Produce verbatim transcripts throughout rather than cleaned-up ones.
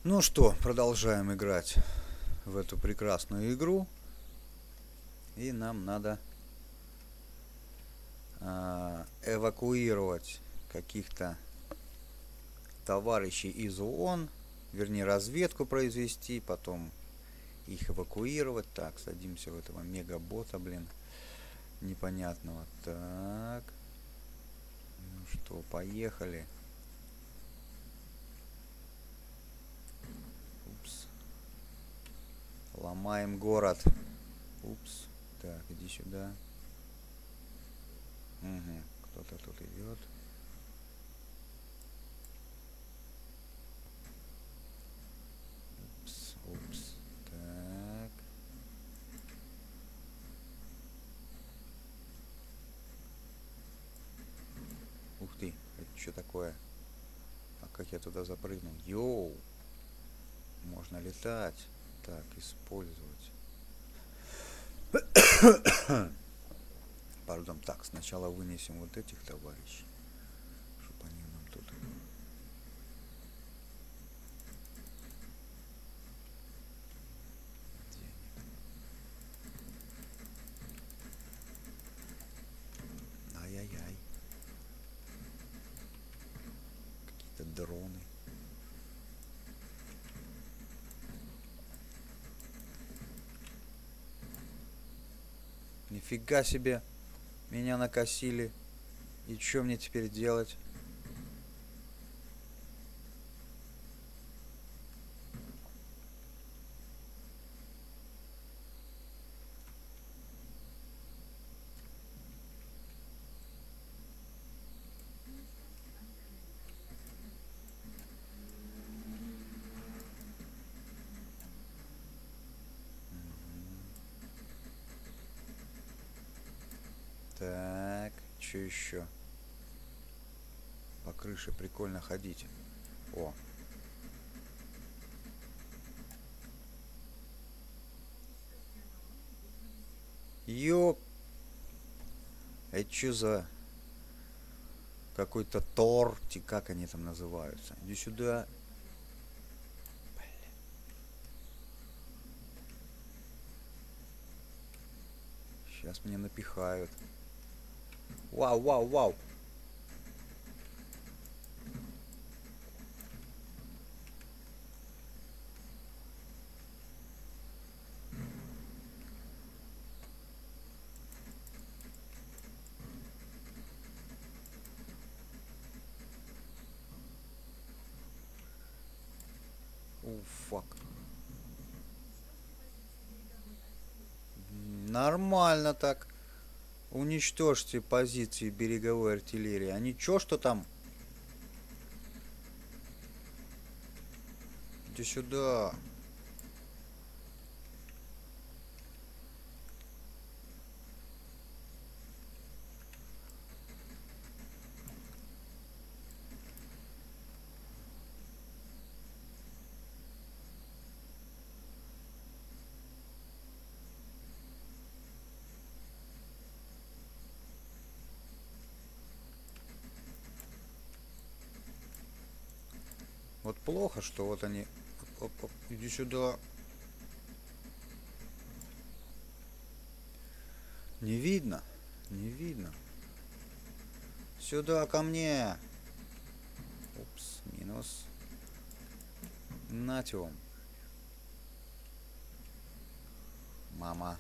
Ну что, продолжаем играть в эту прекрасную игру. И нам надо э, эвакуировать каких-то товарищей из ООН. Вернее, разведку произвести, потом их эвакуировать. Так, садимся в этого мегабота, блин, непонятного. Так, ну что, поехали. Упс. Ломаем город. Упс. Так, иди сюда. Угу. Кто-то тут идет. Упс, упс. Так. Ух ты, это что такое? А как я туда запрыгнул? Йоу! Можно летать. Так, использовать. Пардон, так, сначала вынесем вот этих товарищей, чтобы они нам тут... Ай-яй-яй. Какие-то дроны. Нифига себе. Меня накосили. И что мне теперь делать? Так, что еще? По крыше прикольно ходить. О. Ёп. Это что за какой-то торт, как они там называются? Иди сюда. Сейчас меня напихают. Вау, вау, вау. О, фак. Нормально так. Уничтожьте позиции береговой артиллерии. А ничего, что там? Иди сюда. Вот плохо, что вот они... Оп, оп, оп. Иди сюда. Не видно. Не видно. Сюда, ко мне. Упс, минус. Нате вам. Мама.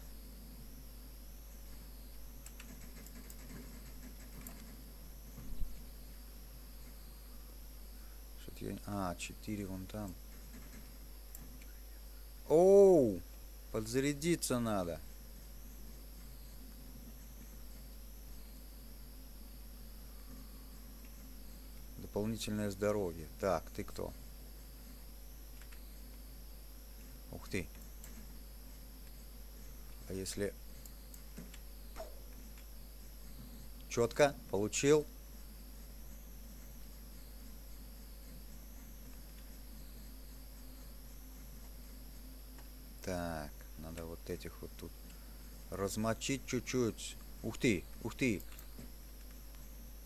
Что-то я... А, четыре вон там. Оу! Подзарядиться надо. Дополнительное здоровье. Так, ты кто? Ух ты. А если... Четко. Получил. Так, надо вот этих вот тут размочить чуть-чуть. Ух ты, ух ты.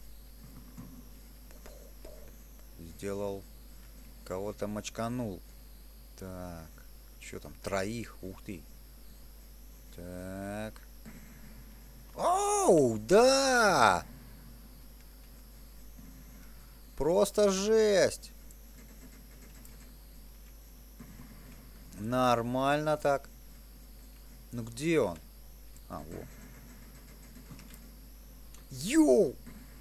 Сделал. Кого-то мочканул. Так. Что там? Троих. Ух ты. Так. Оу, да! Просто жесть. Нормально так. Ну где он? А, вот. Йоу!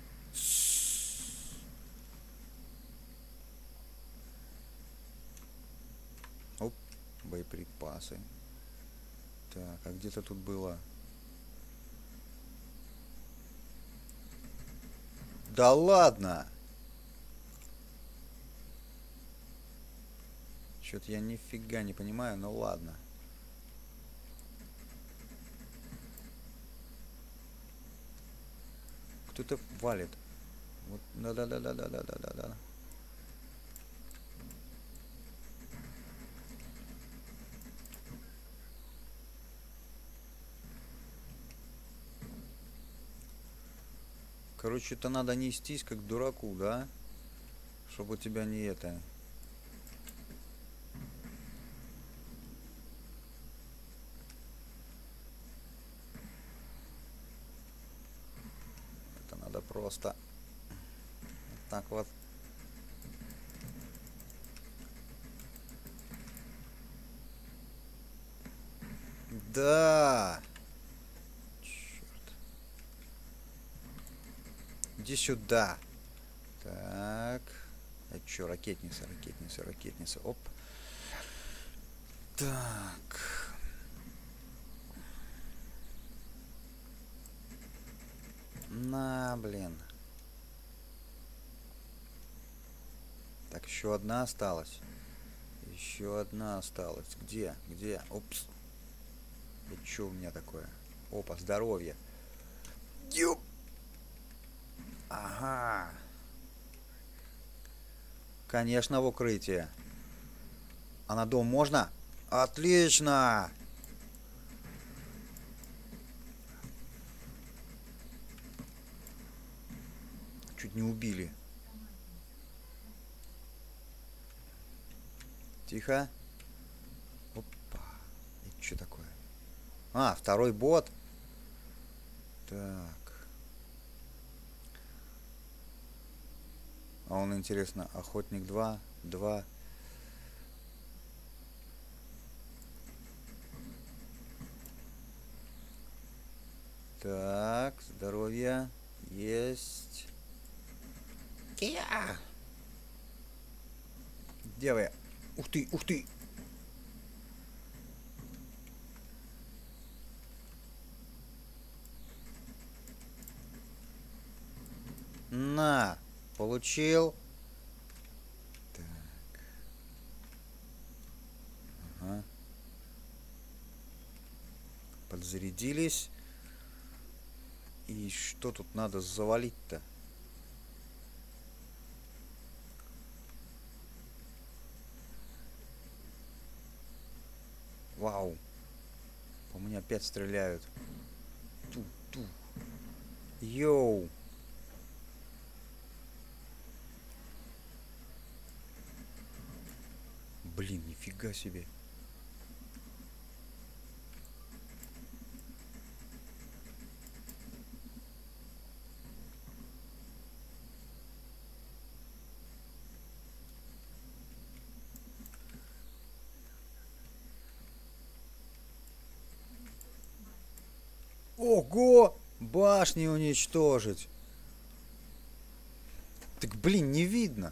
Оп, боеприпасы. Так, а где-то тут было... Да ладно! Что-то я нифига не понимаю, но ладно. Кто-то валит. Вот, да-да-да-да-да-да-да-да. Короче, это надо нестись как дураку, да? Чтобы тебя не это... Это надо просто... Вот так вот. Да! Черт. Иди сюда. Так. Это что, ракетница, ракетница, ракетница. Оп. Так. На, блин. Так, еще одна осталась. Еще одна осталась. Где? Где? Опс. Это что у меня такое? Опа, здоровье. Ёп. Ага. Конечно, в укрытие. А на дом можно? Отлично! Чуть не убили. Тихо. Опа. Это что такое? А, второй бот. Так. А он, интересно, охотник два, два. Так, здоровье есть. Кия! Где вы? Ух ты, ух ты! На! Получил. Так. Ага. Подзарядились. И что тут надо завалить-то? Вау. По мне опять стреляют. Ту-ту. Йоу. Блин, нифига себе. Ого! Башни уничтожить. Так, блин, не видно.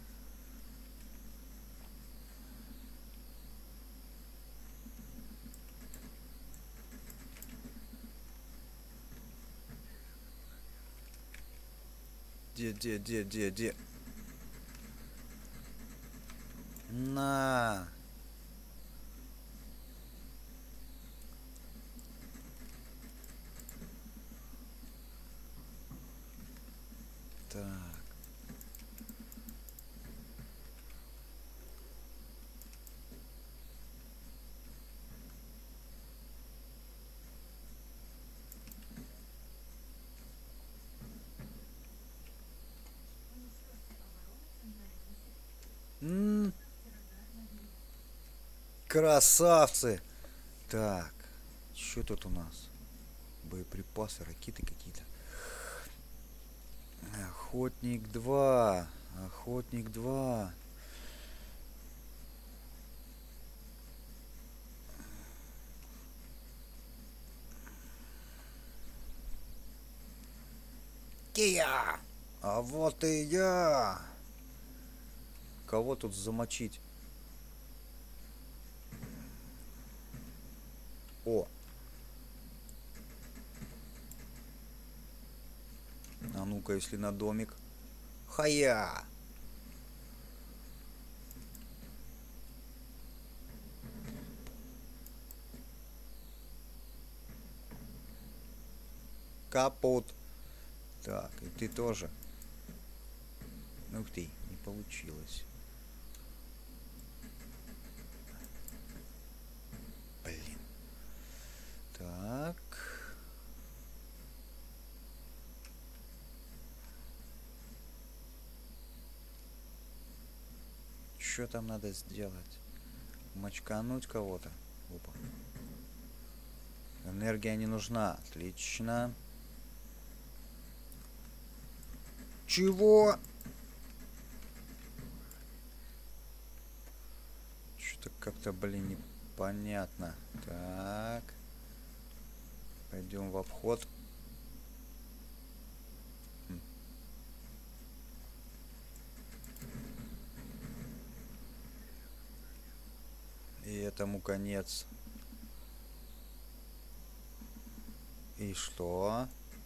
Где, где, где, где, где? На. Так. М. Красавцы! Так, что тут у нас? Боеприпасы, ракеты какие-то. Охотник два. Охотник два. Кия! А вот и я! Кого тут замочить? О! А ну-ка, если на домик. Хая! Капут. Так, и ты тоже. Ух ты, не получилось. Блин. Так. Что там надо сделать? Мочкануть кого-то? Опа. Энергия не нужна. Отлично. Чего? Что-то как-то, блин, непонятно. Так. Пойдем в обход. И этому конец. И что?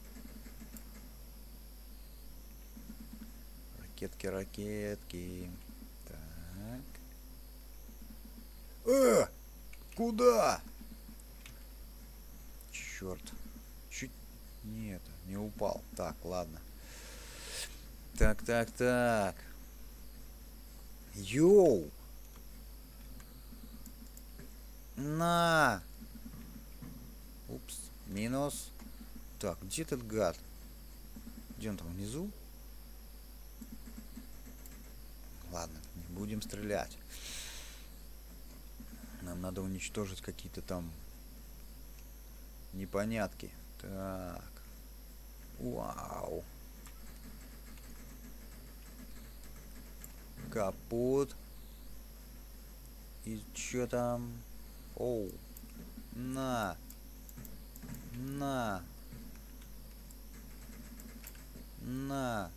Ракетки, ракетки. Так. Э! Куда? Черт. Чуть нет, не упал. Так, ладно. Так, так, так. Йоу! На! Упс, минус. Так, где этот гад? Где он там внизу? Ладно, не будем стрелять. Нам надо уничтожить какие-то там непонятки. Так. Вау. Капут. И чё там? Оу. На. На. На.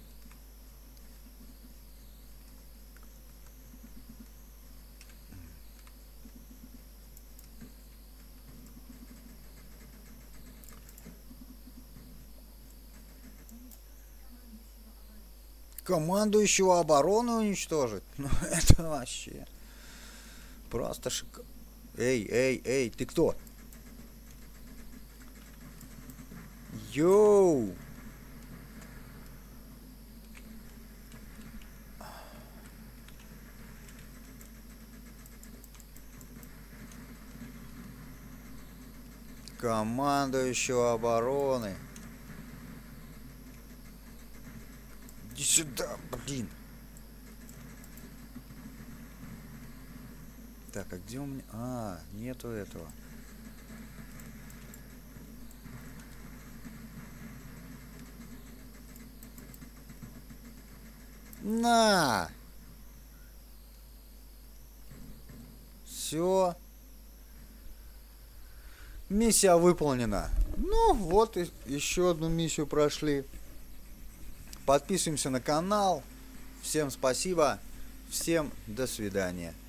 Командующего обороны уничтожить? Ну это вообще просто шик. Эй, эй, эй, ты кто? Йоу! Командующего обороны. Иди сюда, блин. Так, а где у меня... А, нету этого. На! Все. Миссия выполнена. Ну, вот и еще одну миссию прошли. Подписываемся на канал. Всем спасибо. Всем до свидания.